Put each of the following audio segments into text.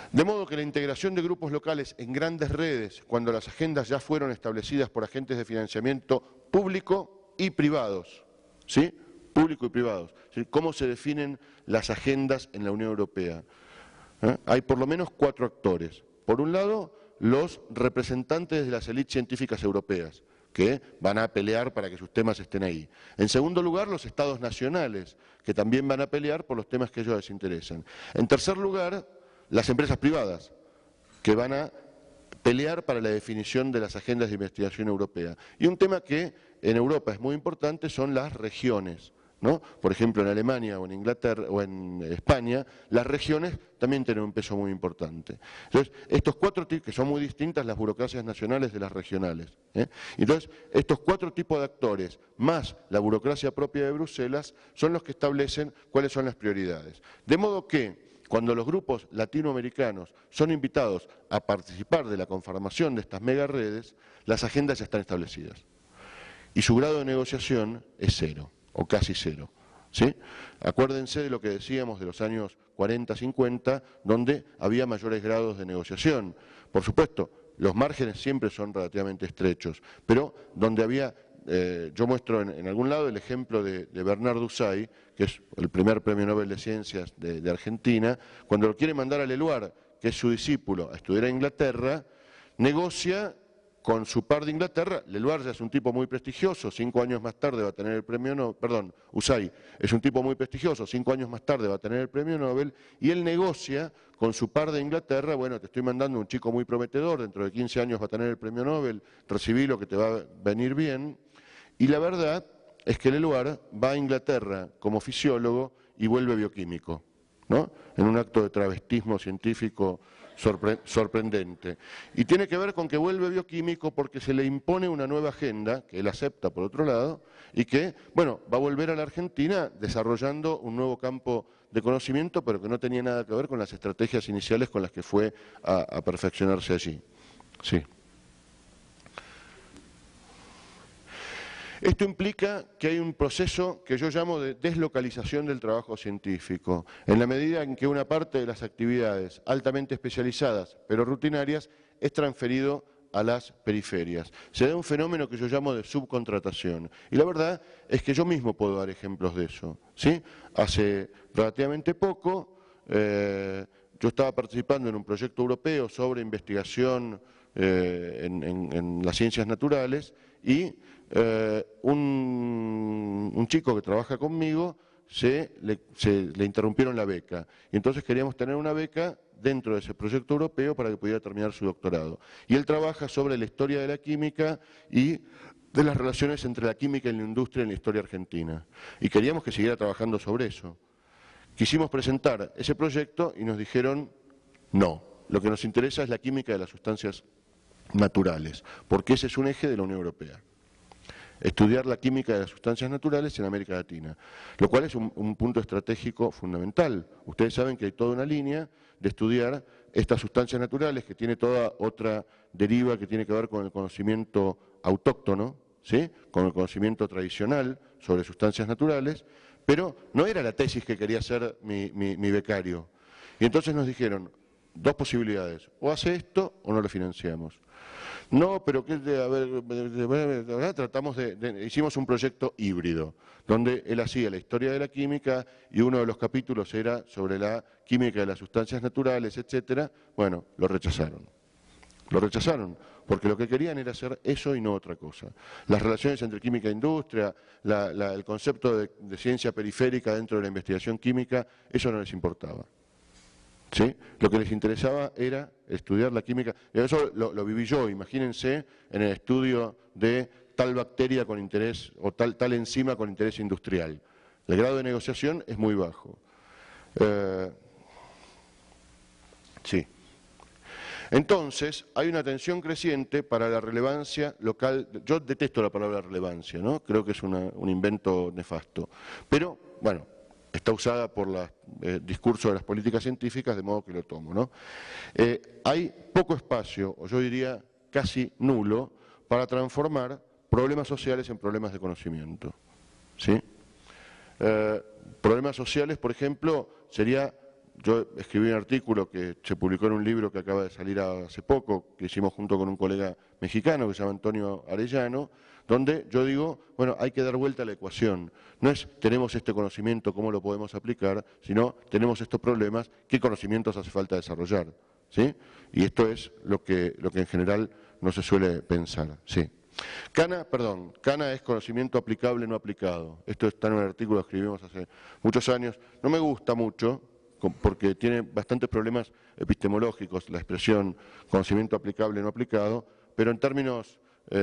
De modo que la integración de grupos locales en grandes redes, cuando las agendas ya fueron establecidas por agentes de financiamiento público y privados, ¿sí? Público y privados. ¿Sí? ¿Cómo se definen las agendas en la Unión Europea? Hay por lo menos 4 actores. Por un lado, los representantes de las élites científicas europeas, que van a pelear para que sus temas estén ahí. En segundo lugar, los estados nacionales, que también van a pelear por los temas que a ellos les interesan. En tercer lugar, las empresas privadas, que van a pelear para la definición de las agendas de investigación europea. Y un tema que en Europa es muy importante son las regiones, ¿no? Por ejemplo, en Alemania o en Inglaterra o en España, las regiones también tienen un peso muy importante. Entonces, estos 4 tipos, que son muy distintas las burocracias nacionales de las regionales, entonces, estos 4 tipos de actores, más la burocracia propia de Bruselas, son los que establecen cuáles son las prioridades. De modo que, cuando los grupos latinoamericanos son invitados a participar de la conformación de estas megaredes, las agendas ya están establecidas. Y su grado de negociación es 0, o casi 0. ¿Sí? Acuérdense de lo que decíamos de los años 40, 50, donde había mayores grados de negociación. Por supuesto, los márgenes siempre son relativamente estrechos, pero donde había... yo muestro en algún lado el ejemplo de Bernard Dussay, que es el primer premio Nobel de Ciencias de Argentina, cuando lo quiere mandar a Leloir, que es su discípulo, a estudiar a Inglaterra, negocia con su par de Inglaterra. Leloir ya es un tipo muy prestigioso, 5 años más tarde va a tener el premio Nobel, perdón, Dussay es un tipo muy prestigioso, 5 años más tarde va a tener el premio Nobel, y él negocia con su par de Inglaterra, bueno, te estoy mandando un chico muy prometedor, dentro de 15 años va a tener el premio Nobel, recibí lo que te va a venir bien. Y la verdad es que Leloir va a Inglaterra como fisiólogo y vuelve bioquímico, ¿no? En un acto de travestismo científico sorprendente. Y tiene que ver con que vuelve bioquímico porque se le impone una nueva agenda, que él acepta por otro lado, y que, bueno, va a volver a la Argentina desarrollando un nuevo campo de conocimiento, pero que no tenía nada que ver con las estrategias iniciales con las que fue a perfeccionarse allí. Sí. Esto implica que hay un proceso que yo llamo de deslocalización del trabajo científico, en la medida en que una parte de las actividades altamente especializadas, pero rutinarias, es transferido a las periferias. Se da un fenómeno que yo llamo de subcontratación. Y la verdad es que yo mismo puedo dar ejemplos de eso, ¿sí? Hace relativamente poco yo estaba participando en un proyecto europeo sobre investigación en las ciencias naturales y un chico que trabaja conmigo le interrumpieron la beca y entonces queríamos tener una beca dentro de ese proyecto europeo para que pudiera terminar su doctorado. Y él trabaja sobre la historia de la química y de las relaciones entre la química y la industria en la historia argentina. Y queríamos que siguiera trabajando sobre eso. Quisimos presentar ese proyecto y nos dijeron no, lo que nos interesa es la química de las sustancias naturales, porque ese es un eje de la Unión Europea. Estudiar la química de las sustancias naturales en América Latina, lo cual es un punto estratégico fundamental. Ustedes saben que hay toda una línea de estudiar estas sustancias naturales que tiene toda otra deriva que tiene que ver con el conocimiento autóctono, ¿sí? Con el conocimiento tradicional sobre sustancias naturales, pero no era la tesis que quería hacer mi becario. Y entonces nos dijeron, 2 posibilidades, o hace esto o no lo financiamos. No, pero hicimos un proyecto híbrido, donde él hacía la historia de la química y uno de los capítulos era sobre la química de las sustancias naturales, etcétera. Bueno, lo rechazaron. Lo rechazaron, porque lo que querían era hacer eso y no otra cosa. Las relaciones entre química e industria, el concepto de ciencia periférica dentro de la investigación química, eso no les importaba. ¿Sí? Lo que les interesaba era estudiar la química, y eso lo viví yo, imagínense en el estudio de tal bacteria con interés, o tal enzima con interés industrial. El grado de negociación es muy bajo. Sí. Entonces, hay una tensión creciente para la relevancia local. Yo detesto la palabra relevancia, ¿no? Creo que es un invento nefasto. Pero, bueno, está usada por el discurso de las políticas científicas, de modo que lo tomo, ¿no? Hay poco espacio, o yo diría casi nulo, para transformar problemas sociales en problemas de conocimiento, ¿sí? Problemas sociales, por ejemplo, sería yo escribí un artículo que se publicó en un libro que acaba de salir hace poco, que hicimos junto con un colega mexicano que se llama Antonio Arellano, donde yo digo, bueno, hay que dar vuelta a la ecuación. No es tenemos este conocimiento, cómo lo podemos aplicar, sino tenemos estos problemas, qué conocimientos hace falta desarrollar, ¿sí? Y esto es lo que en general no se suele pensar, sí. Cana es conocimiento aplicable no aplicado. Esto está en un artículo que escribimos hace muchos años. No me gusta mucho porque tiene bastantes problemas epistemológicos la expresión conocimiento aplicable no aplicado, pero en términos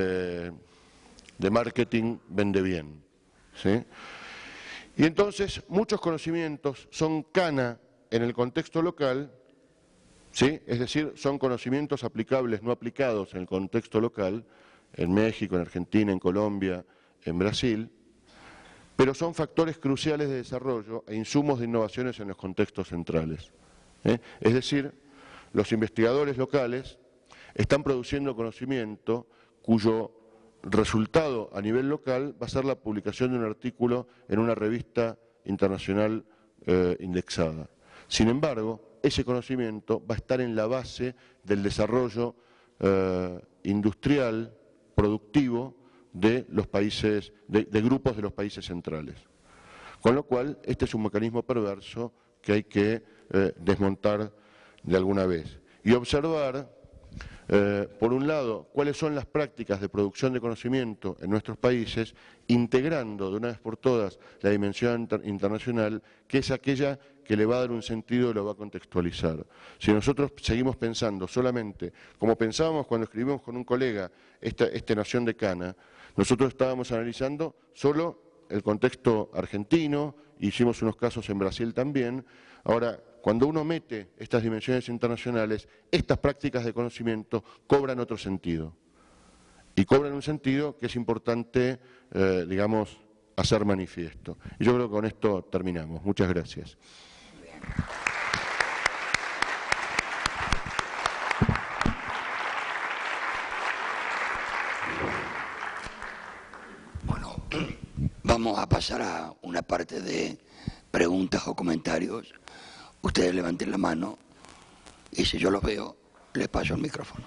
de marketing vende bien, ¿sí? Y entonces muchos conocimientos son cana en el contexto local, ¿sí? Es decir, son conocimientos aplicables no aplicados en el contexto local, en México, en Argentina, en Colombia, en Brasil, pero son factores cruciales de desarrollo e insumos de innovaciones en los contextos centrales. Es decir, los investigadores locales están produciendo conocimiento cuyo resultado a nivel local va a ser la publicación de un artículo en una revista internacional indexada. Sin embargo, ese conocimiento va a estar en la base del desarrollo industrial, productivo de los países, de grupos de los países centrales. Con lo cual, este es un mecanismo perverso que hay que desmontar de alguna vez. Y observar, por un lado, cuáles son las prácticas de producción de conocimiento en nuestros países, integrando de una vez por todas la dimensión internacional, que es aquella que le va a dar un sentido y lo va a contextualizar. Si nosotros seguimos pensando solamente, como pensábamos cuando escribimos con un colega esta noción de cana, nosotros estábamos analizando solo el contexto argentino, hicimos unos casos en Brasil también. Ahora, cuando uno mete estas dimensiones internacionales, estas prácticas de conocimiento cobran otro sentido. Y cobran un sentido que es importante, digamos, hacer manifiesto. Y yo creo que con esto terminamos. Muchas gracias. Bueno, vamos a pasar a una parte de preguntas o comentarios. Ustedes levanten la mano y si yo los veo, les paso el micrófono.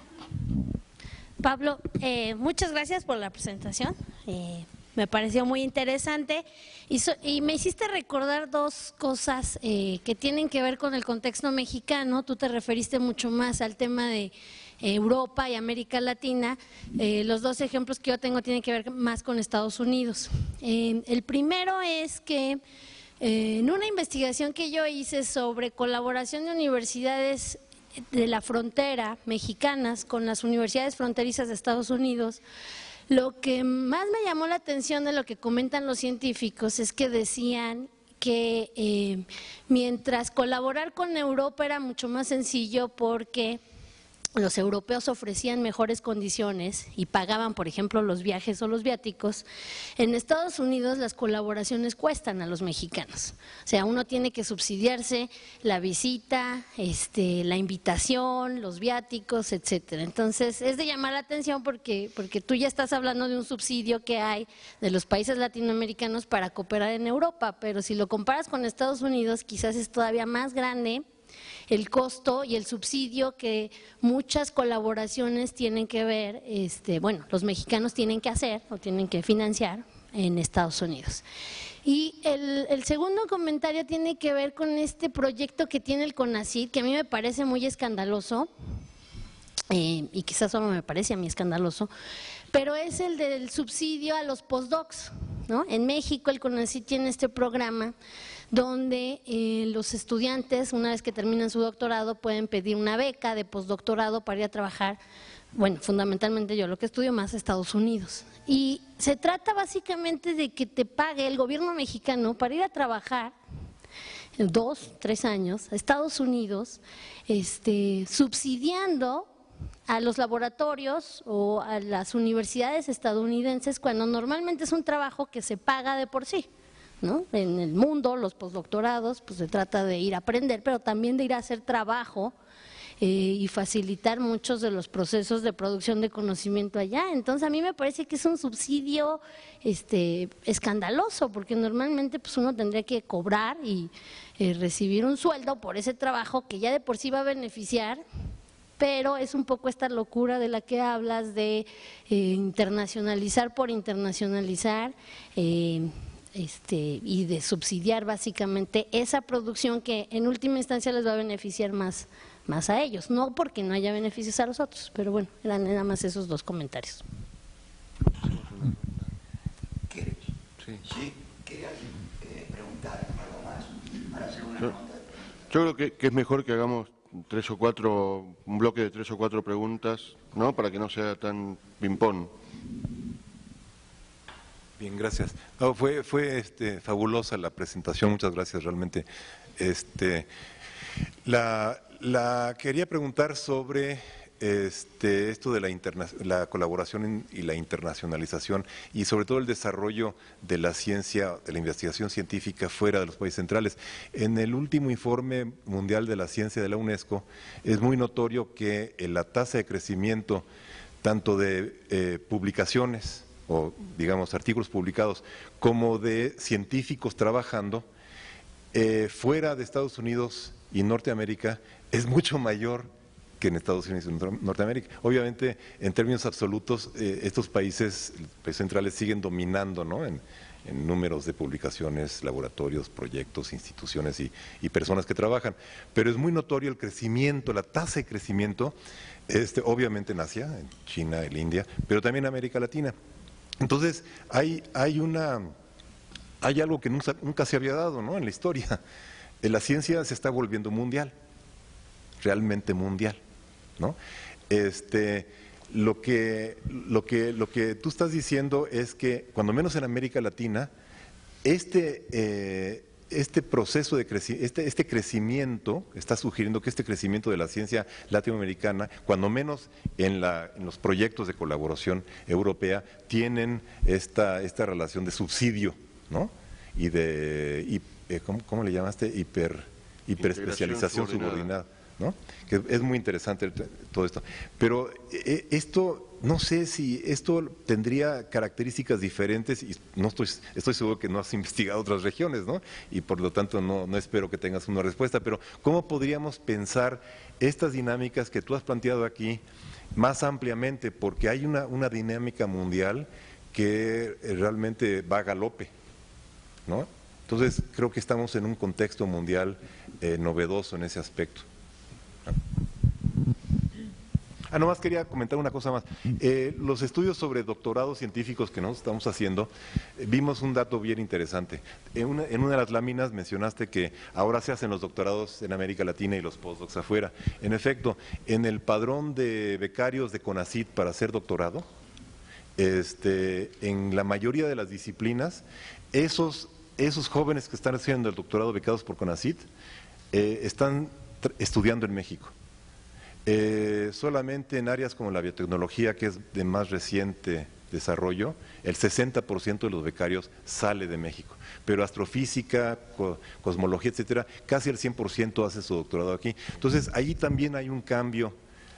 Pablo, muchas gracias por la presentación. Me pareció muy interesante y me hiciste recordar dos cosas que tienen que ver con el contexto mexicano. Tú te referiste mucho más al tema de Europa y América Latina. Los dos ejemplos que yo tengo tienen que ver más con Estados Unidos. El primero es que en una investigación que yo hice sobre colaboración de universidades de la frontera mexicanas con las universidades fronterizas de Estados Unidos, lo que más me llamó la atención de lo que comentan los científicos es que decían que mientras colaborar con Europa era mucho más sencillo porque los europeos ofrecían mejores condiciones y pagaban, por ejemplo, los viajes o los viáticos, en Estados Unidos las colaboraciones cuestan a los mexicanos. O sea, uno tiene que subsidiarse la visita, la invitación, los viáticos, etcétera. Entonces, es de llamar la atención porque tú ya estás hablando de un subsidio que hay de los países latinoamericanos para cooperar en Europa, pero si lo comparas con Estados Unidos, quizás es todavía más grande el costo y el subsidio que muchas colaboraciones tienen que ver, bueno, los mexicanos tienen que hacer o tienen que financiar en Estados Unidos. Y el segundo comentario tiene que ver con este proyecto que tiene el CONACYT, que a mí me parece muy escandaloso, y quizás solo me parece a mí escandaloso, pero es el del subsidio a los postdocs, ¿no? En México el CONACYT tiene este programa donde los estudiantes, una vez que terminan su doctorado, pueden pedir una beca de postdoctorado para ir a trabajar, bueno, fundamentalmente yo lo que estudio más Estados Unidos. Y se trata básicamente de que te pague el gobierno mexicano para ir a trabajar 2, 3 años a Estados Unidos, subsidiando a los laboratorios o a las universidades estadounidenses cuando normalmente es un trabajo que se paga de por sí, ¿no? En el mundo, los postdoctorados, pues se trata de ir a aprender, pero también de ir a hacer trabajo y facilitar muchos de los procesos de producción de conocimiento allá. Entonces a mí me parece que es un subsidio escandaloso, porque normalmente pues uno tendría que cobrar y recibir un sueldo por ese trabajo que ya de por sí va a beneficiar, pero es un poco esta locura de la que hablas de internacionalizar por internacionalizar, y de subsidiar básicamente esa producción que en última instancia les va a beneficiar más a ellos, no porque no haya beneficios a los otros, pero bueno, eran nada más esos dos comentarios. ¿Quieres? Sí. ¿Quieres preguntar algo más para hacer una pregunta? Yo creo que es mejor que hagamos un bloque de 3 o 4 preguntas, ¿no? Para que no sea tan ping-pong. Bien, gracias. No, fue fabulosa la presentación, muchas gracias realmente. La quería preguntar sobre esto de la colaboración y la internacionalización y sobre todo el desarrollo de la ciencia, de la investigación científica fuera de los países centrales. En el último informe mundial de la ciencia de la UNESCO es muy notorio que la tasa de crecimiento tanto de publicaciones o digamos artículos publicados como de científicos trabajando fuera de Estados Unidos y Norteamérica es mucho mayor que en Estados Unidos y Norteamérica. Obviamente, en términos absolutos, estos países centrales siguen dominando, ¿no? en números de publicaciones, laboratorios, proyectos, instituciones y personas que trabajan. Pero es muy notorio el crecimiento, la tasa de crecimiento, obviamente en Asia, en China, en India, pero también en América Latina. Entonces, hay algo que nunca se había dado, ¿no? En la historia. La ciencia se está volviendo mundial, realmente mundial, ¿no? Lo que tú estás diciendo es que, cuando menos en América Latina, este proceso de crecimiento está sugiriendo que este crecimiento de la ciencia latinoamericana, cuando menos en los proyectos de colaboración europea, tienen esta relación de subsidio, ¿no? Y de, ¿cómo le llamaste? Hiperespecialización subordinada, ¿no? Que es muy interesante todo esto. Pero esto, no sé si esto tendría características diferentes, y no estoy seguro que no has investigado otras regiones, ¿no? Y por lo tanto no espero que tengas una respuesta, pero ¿cómo podríamos pensar estas dinámicas que tú has planteado aquí más ampliamente? Porque hay una dinámica mundial que realmente va a galope, ¿no? Entonces creo que estamos en un contexto mundial novedoso en ese aspecto. Nomás quería comentar una cosa más. Los estudios sobre doctorados científicos que nosotros estamos haciendo, vimos un dato bien interesante. En una de las láminas mencionaste que ahora se hacen los doctorados en América Latina y los postdocs afuera. En efecto, en el padrón de becarios de CONACYT para hacer doctorado, en la mayoría de las disciplinas, esos jóvenes que están haciendo el doctorado becados por CONACYT están estudiando en México. Solamente en áreas como la biotecnología, que es de más reciente desarrollo, el 60% de los becarios sale de México. Pero astrofísica, cosmología, etcétera, casi el 100% hace su doctorado aquí. Entonces, ahí también hay un cambio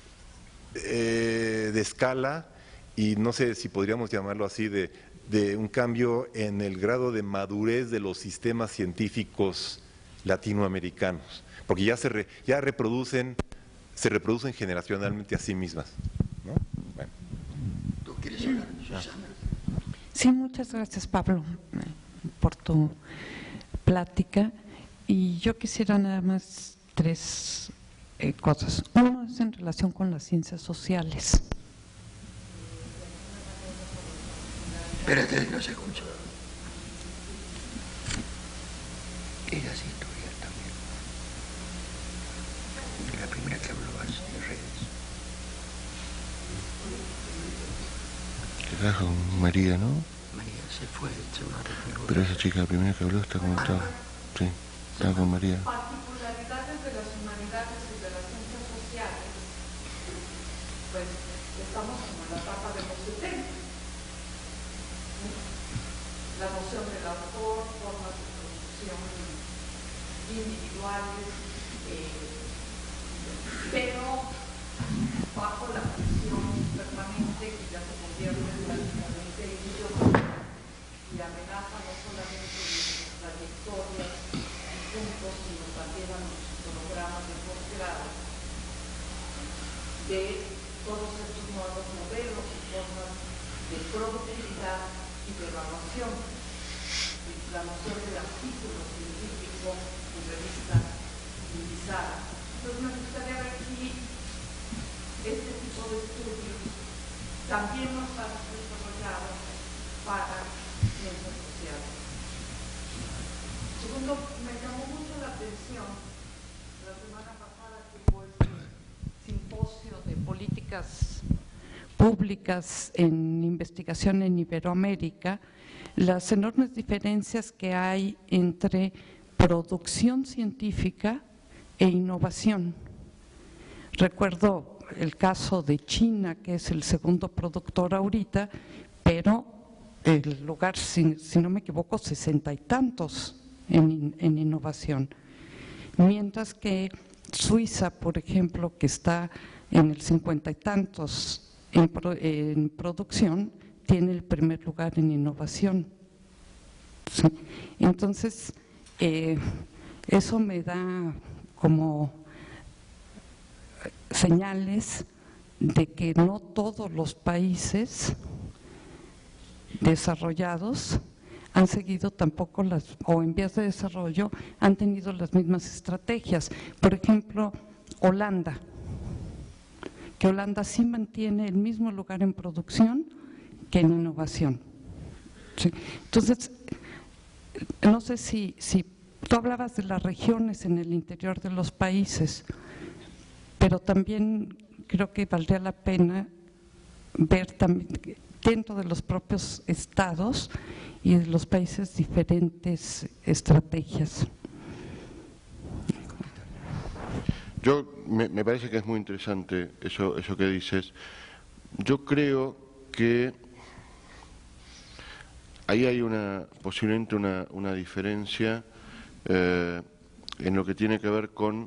de escala, y no sé si podríamos llamarlo así, de un cambio en el grado de madurez de los sistemas científicos latinoamericanos, porque ya se reproducen generacionalmente a sí mismas, ¿no? Bueno. ¿Tú quieres hablar, Susana? Sí, muchas gracias, Pablo, por tu plática. Y yo quisiera nada más 3 cosas. Uno es en relación con las ciencias sociales. Espérate, no se escucha. Ella sí estudia también. Es la primera que habló así de redes. Que trajo María, ¿no? María se fue, se va a reunir. Pero esa chica, la primera que habló, está como estaba. Sí, estaba con María. Particularidades de las humanidades y de las ciencias sociales, pues estamos como en la etapa de los 70. La noción del autor, formas de producción individuales, pero desarrolladas de todos estos nuevos modelos y formas de productividad y de evaluación. La noción del artículo científico en revista utilizada. Entonces me gustaría ver si este tipo de estudios también los han desarrollado para ciencias sociales. Segundo, me llamó mucho la atención la semana pasada que hubo este simposio de políticas públicas en investigación en Iberoamérica, las enormes diferencias que hay entre producción científica e innovación. Recuerdo el caso de China, que es el segundo productor ahorita, pero el lugar, si no me equivoco, 60 y tantos en innovación. Mientras que Suiza, por ejemplo, que está en el 50 y tantos en producción, tiene el primer lugar en innovación. ¿Sí? Entonces, eso me da como señales de que no todos los países desarrollados han seguido tampoco o en vías de desarrollo han tenido las mismas estrategias. Por ejemplo, Holanda, que Holanda sí mantiene el mismo lugar en producción que en innovación. ¿Sí? Entonces, no sé si tú hablabas de las regiones en el interior de los países, pero también creo que valdría la pena ver también dentro de los propios estados y de los países diferentes estrategias. Me parece que es muy interesante eso que dices. Yo creo que ahí hay posiblemente una diferencia en lo que tiene que ver con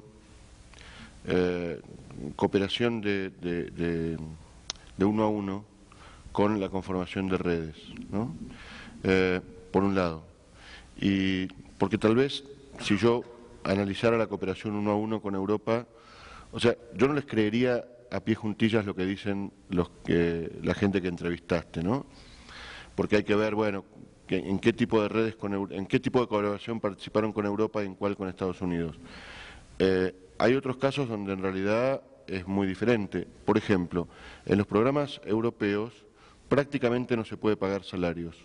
cooperación de uno a uno con la conformación de redes, ¿no? Por un lado. Y porque tal vez si yo analizara la cooperación uno a uno con Europa, o sea, yo no les creería a pie juntillas lo que dicen la gente que entrevistaste, ¿no? Porque hay que ver, bueno, en qué tipo de redes, en qué tipo de colaboración participaron con Europa y en cuál con Estados Unidos. Hay otros casos donde en realidad es muy diferente. Por ejemplo, en los programas europeos prácticamente no se puede pagar salarios.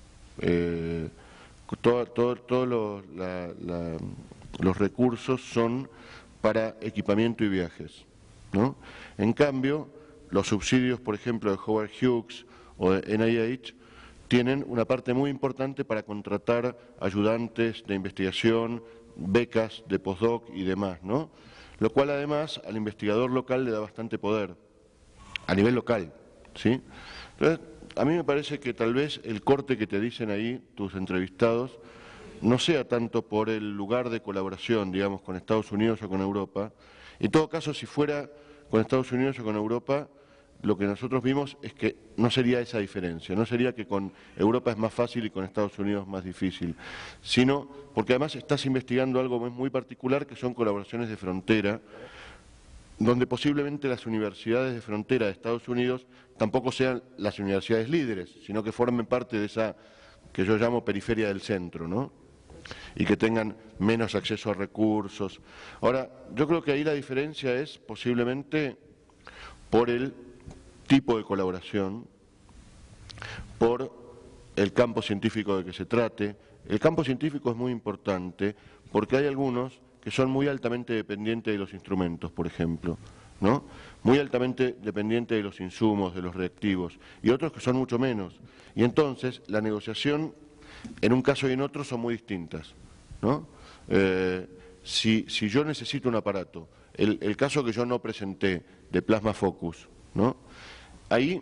Todos los recursos son para equipamiento y viajes, ¿no? En cambio, los subsidios, por ejemplo, de Howard Hughes o de NIH, tienen una parte muy importante para contratar ayudantes de investigación, becas de postdoc y demás, ¿no? Lo cual además al investigador local le da bastante poder, a nivel local, ¿sí? Entonces, a mí me parece que tal vez el corte que te dicen ahí tus entrevistados no sea tanto por el lugar de colaboración, digamos, con Estados Unidos o con Europa. En todo caso, si fuera con Estados Unidos o con Europa, lo que nosotros vimos es que no sería esa diferencia, no sería que con Europa es más fácil y con Estados Unidos más difícil, sino porque además estás investigando algo muy particular que son colaboraciones de frontera, donde posiblemente las universidades de frontera de Estados Unidos tampoco sean las universidades líderes, sino que formen parte de esa que yo llamo periferia del centro, ¿no? Y que tengan menos acceso a recursos. Ahora, yo creo que ahí la diferencia es posiblemente por el tipo de colaboración, por el campo científico de que se trate. El campo científico es muy importante porque hay algunos que son muy altamente dependientes de los instrumentos, por ejemplo, ¿no? Muy altamente dependientes de los insumos, de los reactivos, y otros que son mucho menos. Y entonces la negociación en un caso y en otro son muy distintas, ¿no? Si yo necesito un aparato, el caso que yo no presenté de Plasma Focus, ¿no? Ahí,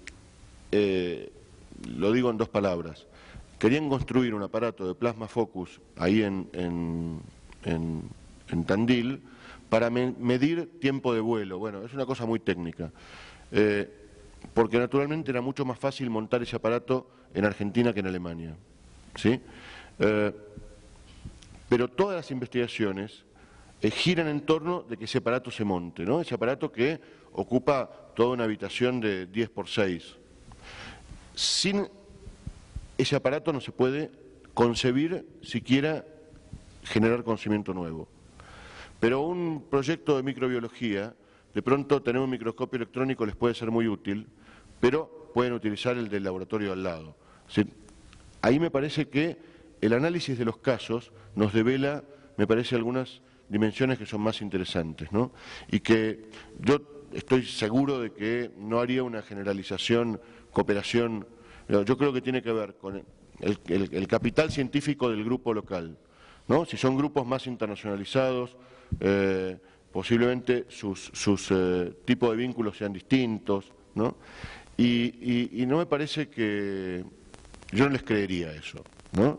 lo digo en dos palabras, querían construir un aparato de Plasma Focus ahí en Tandil para medir tiempo de vuelo. Bueno, es una cosa muy técnica, porque naturalmente era mucho más fácil montar ese aparato en Argentina que en Alemania, ¿sí? Pero todas las investigaciones giran en torno de que ese aparato se monte, ¿no? Ese aparato que ocupa toda una habitación de 10 por 6. Sin ese aparato no se puede concebir siquiera generar conocimiento nuevo. Pero un proyecto de microbiología, de pronto tener un microscopio electrónico les puede ser muy útil, pero pueden utilizar el del laboratorio al lado. ¿Sí? Ahí me parece que el análisis de los casos nos devela, me parece, algunas dimensiones que son más interesantes, ¿no? Y que yo estoy seguro de que no haría una generalización, cooperación. Yo creo que tiene que ver con el capital científico del grupo local, ¿no? Si son grupos más internacionalizados, posiblemente sus tipos de vínculos sean distintos, ¿no? Y no me parece que... Yo no les creería eso, ¿no?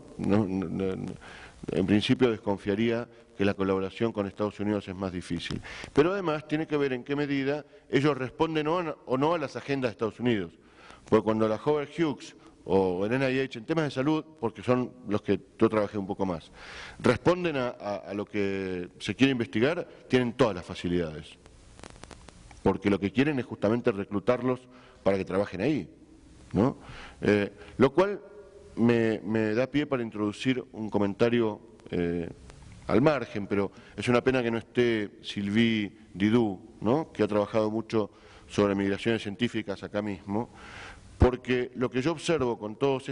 En principio desconfiaría que la colaboración con Estados Unidos es más difícil. Pero además tiene que ver en qué medida ellos responden o no a las agendas de Estados Unidos. Porque cuando la Howard Hughes o el NIH en temas de salud, porque son los que yo trabajé un poco más, responden a lo que se quiere investigar, tienen todas las facilidades. Porque lo que quieren es justamente reclutarlos para que trabajen ahí, ¿no? Lo cual me da pie para introducir un comentario al margen, pero es una pena que no esté Sylvie Didou, ¿no? Que ha trabajado mucho sobre migraciones científicas acá mismo, porque lo que yo observo con todos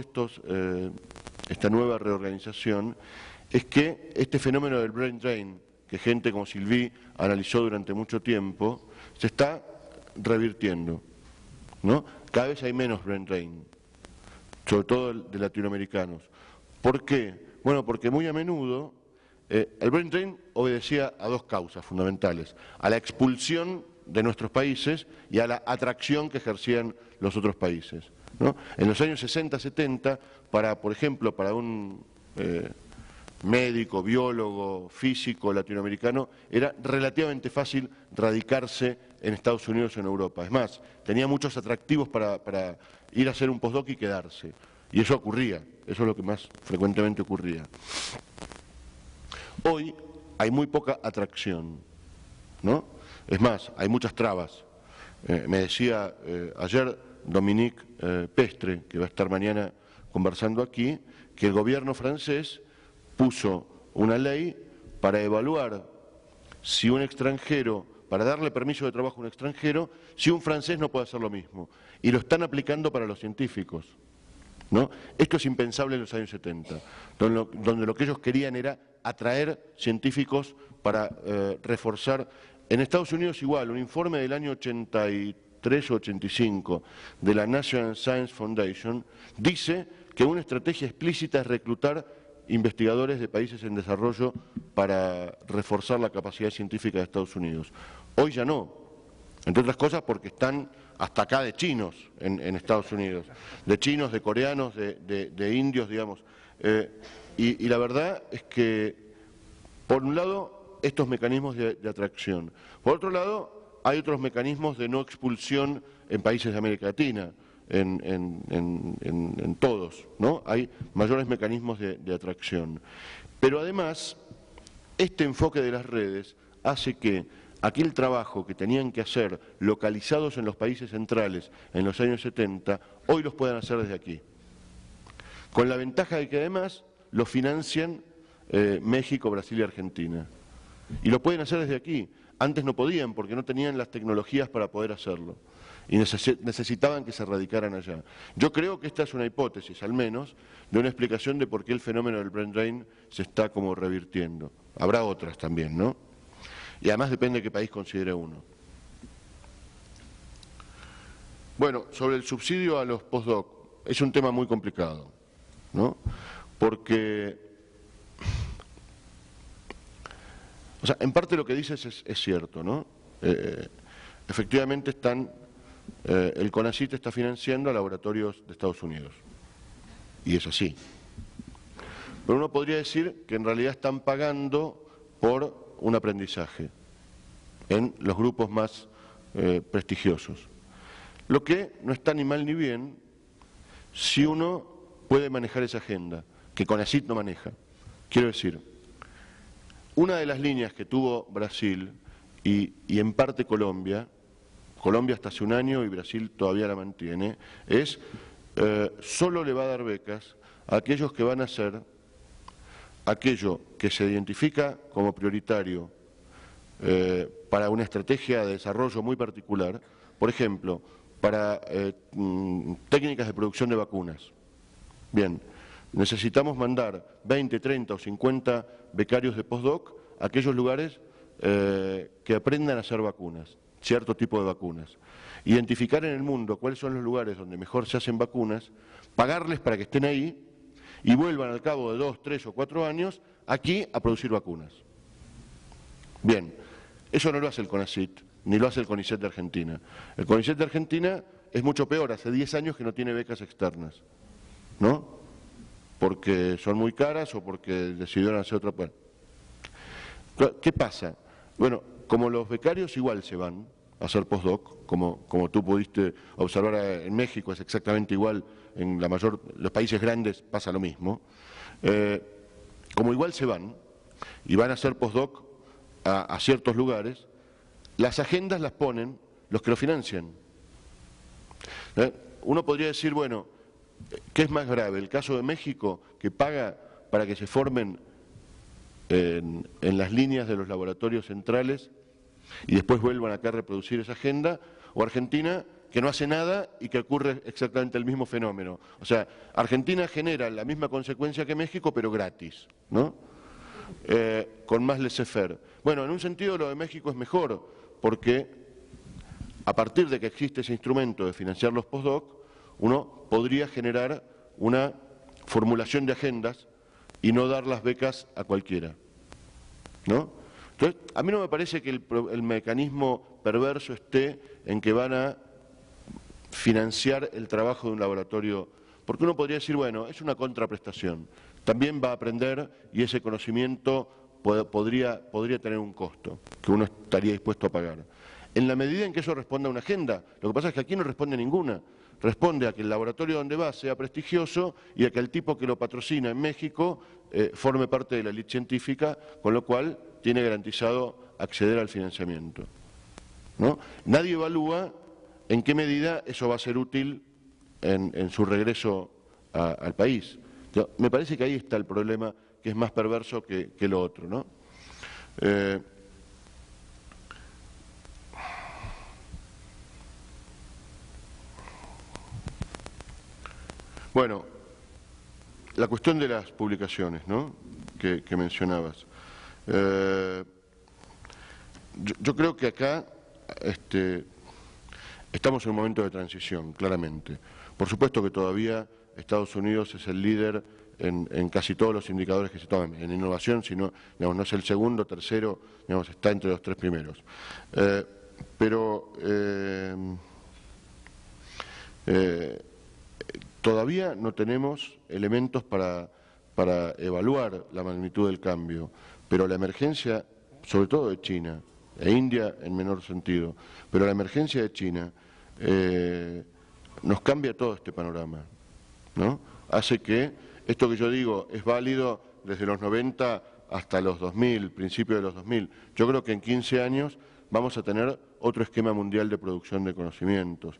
esta nueva reorganización es que este fenómeno del brain drain, que gente como Sylvie analizó durante mucho tiempo, se está revirtiendo, ¿no? Cada vez hay menos brain drain, sobre todo de latinoamericanos. ¿Por qué? Bueno, porque muy a menudo el brain drain obedecía a dos causas fundamentales: a la expulsión de nuestros países y a la atracción que ejercían los otros países, ¿no? En los años 60, 70, por ejemplo, para un médico, biólogo, físico latinoamericano, era relativamente fácil radicarse en Estados Unidos o en Europa. Es más, tenía muchos atractivos para ir a hacer un postdoc y quedarse. Y eso ocurría, eso es lo que más frecuentemente ocurría. Hoy hay muy poca atracción, ¿no? Es más, hay muchas trabas. Me decía ayer Dominique Pestre, que va a estar mañana conversando aquí, que el gobierno francés puso una ley para evaluar si un extranjero, para darle permiso de trabajo a un extranjero, si un francés no puede hacer lo mismo. Y lo están aplicando para los científicos, ¿no? Esto es impensable en los años 70, donde lo que ellos querían era atraer científicos para reforzar. En Estados Unidos igual, un informe del año 83 o 85 de la National Science Foundation dice que una estrategia explícita es reclutar investigadores de países en desarrollo para reforzar la capacidad científica de Estados Unidos. Hoy ya no, entre otras cosas porque están hasta acá de chinos en Estados Unidos, de chinos, de coreanos, de indios, digamos. Y la verdad es que, por un lado, estos mecanismos de atracción. Por otro lado, hay otros mecanismos de no expulsión en países de América Latina, en todos, ¿no? Hay mayores mecanismos de atracción. Pero además, este enfoque de las redes hace que aquel trabajo que tenían que hacer localizados en los países centrales en los años 70, hoy los puedan hacer desde aquí. Con la ventaja de que además lo financian México, Brasil y Argentina. Y lo pueden hacer desde aquí. Antes no podían porque no tenían las tecnologías para poder hacerlo. Y necesitaban que se radicaran allá. Yo creo que esta es una hipótesis, al menos, de una explicación de por qué el fenómeno del brain drain se está como revirtiendo. Habrá otras también, ¿no? Y además depende de qué país considere uno. Bueno, sobre el subsidio a los postdoc, es un tema muy complicado, ¿no? Porque, o sea, en parte lo que dices es cierto, ¿no? Efectivamente el CONACYT está financiando a laboratorios de Estados Unidos, y es así. Pero uno podría decir que en realidad están pagando por un aprendizaje en los grupos más prestigiosos. Lo que no está ni mal ni bien si uno puede manejar esa agenda, que CONACYT no maneja. Quiero decir, una de las líneas que tuvo Brasil y en parte Colombia hasta hace un año y Brasil todavía la mantiene, es solo le va a dar becas a aquellos que van a hacer aquello que se identifica como prioritario para una estrategia de desarrollo muy particular, por ejemplo, para técnicas de producción de vacunas. Bien, necesitamos mandar 20, 30 o 50 becarios de postdoc a aquellos lugares que aprendan a hacer vacunas, cierto tipo de vacunas. Identificar en el mundo cuáles son los lugares donde mejor se hacen vacunas, pagarles para que estén ahí y vuelvan al cabo de 2, 3 o 4 años aquí a producir vacunas. Bien, eso no lo hace el CONACYT, ni lo hace el CONICET de Argentina. El CONICET de Argentina es mucho peor, hace 10 años que no tiene becas externas, ¿no? Porque son muy caras o porque decidieron hacer otra. Bueno, ¿qué pasa? Bueno, como los becarios igual se van a hacer postdoc, como tú pudiste observar en México, es exactamente igual, en los países grandes pasa lo mismo, como igual se van y van a hacer postdoc a ciertos lugares, las agendas las ponen los que lo financian. Uno podría decir, bueno, ¿qué es más grave? ¿El caso de México, que paga para que se formen en las líneas de los laboratorios centrales y después vuelvan acá a reproducir esa agenda, o Argentina, que no hace nada y que ocurre exactamente el mismo fenómeno? O sea, Argentina genera la misma consecuencia que México, pero gratis, ¿no? Con más laissez-faire. Bueno, en un sentido lo de México es mejor, porque a partir de que existe ese instrumento de financiar los postdoc, uno podría generar una formulación de agendas y no dar las becas a cualquiera, ¿no? Entonces, a mí no me parece que el mecanismo perverso esté en que van a financiar el trabajo de un laboratorio, porque uno podría decir, bueno, es una contraprestación, también va a aprender y ese conocimiento podría tener un costo que uno estaría dispuesto a pagar. En la medida en que eso responda a una agenda, lo que pasa es que aquí no responde a ninguna. Responde a que el laboratorio donde va sea prestigioso y a que el tipo que lo patrocina en México forme parte de la élite científica, con lo cual tiene garantizado acceder al financiamiento, ¿no? Nadie evalúa en qué medida eso va a ser útil en su regreso al país. Me parece que ahí está el problema, que es más perverso que lo otro, ¿no? Bueno, la cuestión de las publicaciones, ¿no?, que mencionabas. Yo creo que acá estamos en un momento de transición, claramente. Por supuesto que todavía Estados Unidos es el líder en casi todos los indicadores que se toman. En innovación, sino, digamos, no es el segundo, tercero, digamos, está entre los 3 primeros. Todavía no tenemos elementos para evaluar la magnitud del cambio, pero la emergencia, sobre todo de China, e India en menor sentido, pero la emergencia de China nos cambia todo este panorama, ¿no? Hace que esto que yo digo es válido desde los 90 hasta los 2000, principios de los 2000. Yo creo que en 15 años vamos a tener otro esquema mundial de producción de conocimientos.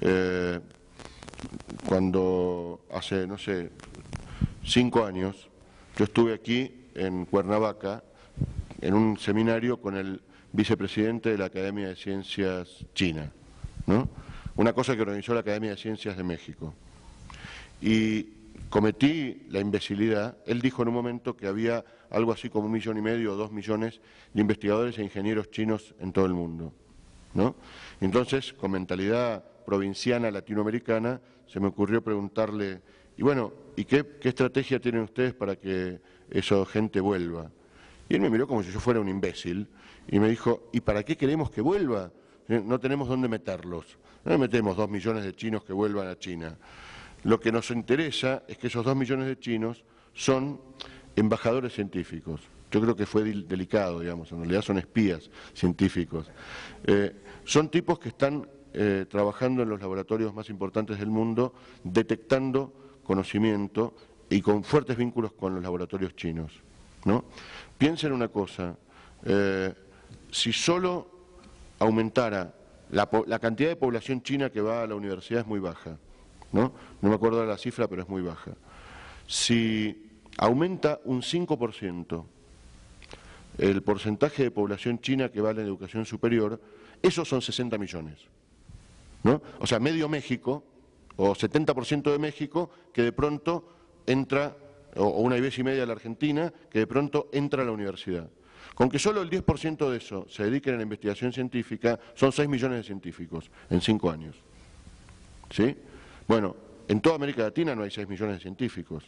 Cuando hace, no sé, 5 años, yo estuve aquí en Cuernavaca en un seminario con el vicepresidente de la Academia de Ciencias China, ¿no? Una cosa que organizó la Academia de Ciencias de México. Y cometí la imbecilidad. Él dijo en un momento que había algo así como 1,5 millones o 2 millones de investigadores e ingenieros chinos en todo el mundo, ¿no? Entonces, con mentalidad provinciana latinoamericana, se me ocurrió preguntarle, y bueno, ¿y qué estrategia tienen ustedes para que esa gente vuelva? Y él me miró como si yo fuera un imbécil y me dijo, ¿y para qué queremos que vuelva? No tenemos dónde meterlos. No metemos 2 millones de chinos que vuelvan a China. Lo que nos interesa es que esos 2 millones de chinos son embajadores científicos. Yo creo que fue delicado, digamos, en realidad son espías científicos. Son tipos que están trabajando en los laboratorios más importantes del mundo, detectando conocimiento y con fuertes vínculos con los laboratorios chinos, ¿no? Piensen una cosa, si solo aumentara la cantidad de población china que va a la universidad es muy baja, ¿no? No me acuerdo de la cifra, pero es muy baja. Si aumenta un 5% el porcentaje de población china que va a la educación superior, esos son 60 millones, ¿no? O sea, medio México, o 70% de México, que de pronto entra, o una vez y media de la Argentina, que de pronto entra a la universidad. Con que solo el 10% de eso se dediquen a la investigación científica, son 6 millones de científicos en 5 años. ¿Sí? Bueno, en toda América Latina no hay 6 millones de científicos.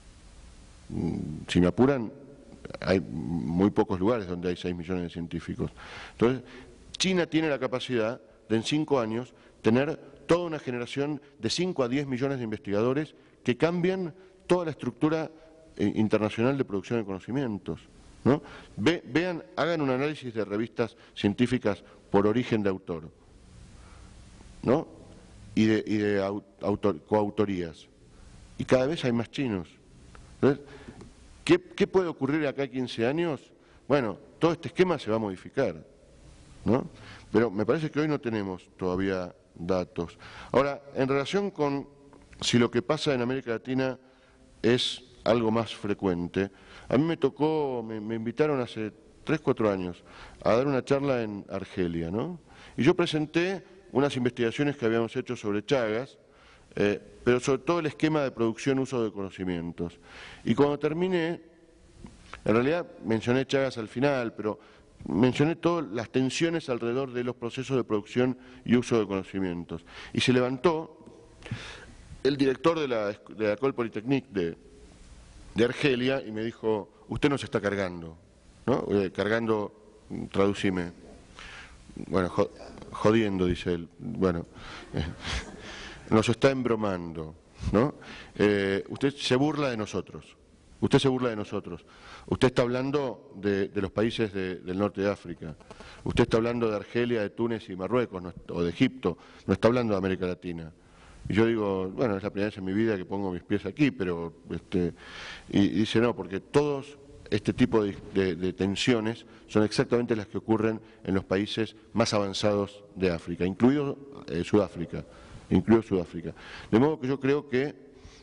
Si me apuran, hay muy pocos lugares donde hay 6 millones de científicos. Entonces, China tiene la capacidad de en 5 años tener toda una generación de 5 a 10 millones de investigadores que cambian toda la estructura internacional de producción de conocimientos, ¿no? Vean, hagan un análisis de revistas científicas por origen de autor, ¿no? y de coautorías. Y cada vez hay más chinos. Entonces, ¿qué puede ocurrir acá a 15 años? Bueno, todo este esquema se va a modificar, ¿no? Pero me parece que hoy no tenemos todavía datos. Ahora, en relación con si lo que pasa en América Latina es algo más frecuente, a mí me tocó, me invitaron hace 3 o 4 años a dar una charla en Argelia, ¿no? Y yo presenté unas investigaciones que habíamos hecho sobre Chagas, pero sobre todo el esquema de producción y uso de conocimientos. Y cuando terminé, en realidad mencioné Chagas al final, pero mencioné todas las tensiones alrededor de los procesos de producción y uso de conocimientos. Y se levantó el director de la École Polytechnique de Argelia y me dijo: usted nos está cargando, ¿no? Cargando, traducime. Bueno, jodiendo, dice él. Bueno, nos está embromando, ¿no? Usted se burla de nosotros. Usted se burla de nosotros. Usted está hablando de los países del norte de África. Usted está hablando de Argelia, de Túnez y Marruecos, o de Egipto. No está hablando de América Latina. Y yo digo, bueno, es la primera vez en mi vida que pongo mis pies aquí, pero y dice no, porque todos este tipo de tensiones son exactamente las que ocurren en los países más avanzados de África, incluido Sudáfrica. De modo que yo creo que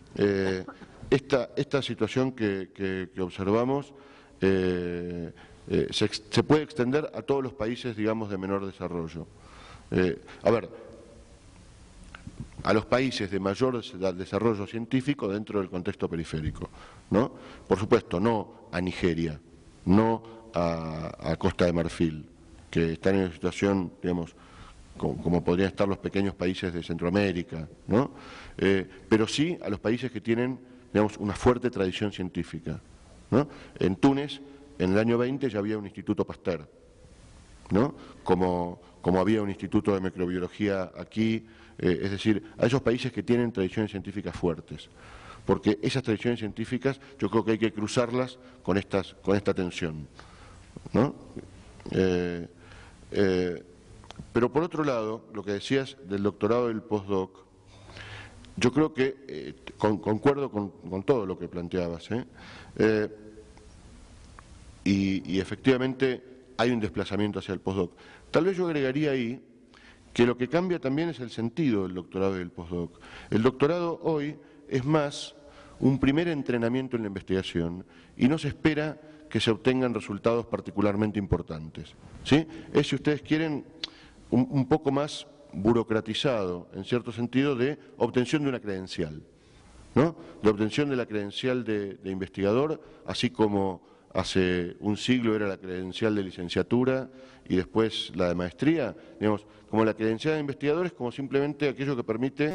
esta situación que observamos se puede extender a todos los países, digamos, de menor desarrollo. A los países de mayor desarrollo científico dentro del contexto periférico, ¿no? Por supuesto, no a Nigeria, no a Costa de Marfil, que están en una situación, digamos, como podrían estar los pequeños países de Centroamérica, ¿no? Pero sí a los países que tienen, digamos, una fuerte tradición científica, ¿no? En Túnez, en el año 20 ya había un Instituto Pasteur, ¿no? Como había un instituto de microbiología aquí, es decir, a esos países que tienen tradiciones científicas fuertes, porque esas tradiciones científicas yo creo que hay que cruzarlas con esta tensión, ¿no? Pero por otro lado, lo que decías del doctorado y del postdoc, yo creo que concuerdo con todo lo que planteabas, y efectivamente hay un desplazamiento hacia el postdoc. Tal vez yo agregaría ahí que lo que cambia también es el sentido del doctorado y del postdoc. El doctorado hoy es más un primer entrenamiento en la investigación y no se espera que se obtengan resultados particularmente importantes, ¿sí? Es, si ustedes quieren, un poco más burocratizado, en cierto sentido, de obtención de una credencial, ¿no? De obtención de la credencial de investigador, así como hace un siglo era la credencial de licenciatura y después la de maestría, digamos, como la credencial de investigador es como simplemente aquello que permite